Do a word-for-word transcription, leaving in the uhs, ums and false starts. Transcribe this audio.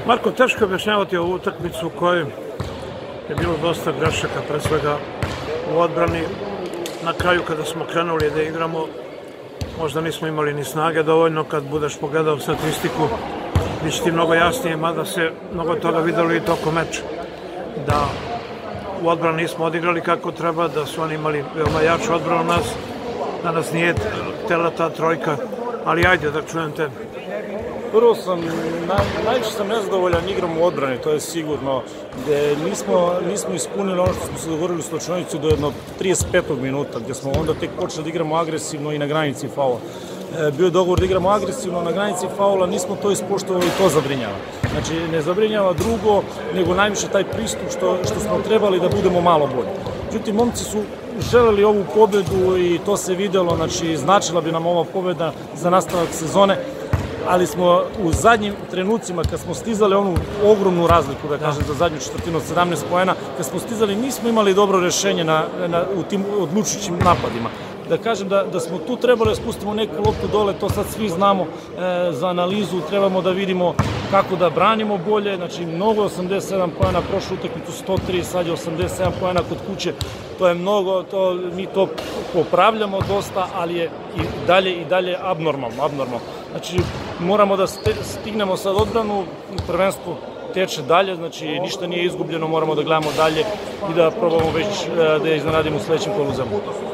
Marko, teško je objašnjavati ovu utakmicu u kojoj je bilo dosta grešaka, pre svega u odbrani. Na kraju kada smo krenuli da igramo, možda nismo imali ni snage dovoljno. Kad budeš pogledao statistiku, bit će ti mnogo jasnije, mada se mnogo toga videlo i tokom meča. Da u odbrani nismo odigrali kako treba, da su oni imali veoma jaču odbranu nas, da nas nije tela ta trojka, ali ajde da čujem te. Prvo sam, najviše sam nezadovoljan igrom u odbrani, to je sigurno, gde nismo ispunili ono što smo se dogovorili u slačionici do jednog trideset petog minuta, gde smo onda tek počeli da igramo agresivno i na granici faula. Bio je dogovor da igramo agresivno na granici faula, nismo to ispoštovali i to zabrinjava. Znači, ne zabrinjava drugo, nego najviše taj pristup što smo trebali da budemo malo bolji. Međutim, momci su želeli ovu pobedu i to se videlo, znači, značila bi nam ova pobeda za nastavak sezone, ali smo u zadnjim trenucima, kad smo stizali onu ogromnu razliku, da kažem, za zadnju četvrtinu od sedamnaest poena, kad smo stizali, nismo imali dobro rešenje u tim odlučujućim napadima. Da kažem da smo tu trebali da spustimo neku loptu dole, to sad svi znamo za analizu, trebamo da vidimo kako da branimo bolje, znači mnogo osamdeset sedam poena, prošlu utakmicu sto tri, sad je osamdeset sedam poena kod kuće, to je mnogo, mi to popravljamo dosta, ali je i dalje i dalje abnormalno, abnormalno. Znači moramo da stignemo sad odbranu, prvenstvo teče dalje, znači ništa nije izgubljeno, moramo da gledamo dalje i da probamo već da je iznenadimo u sledećem poluzemu.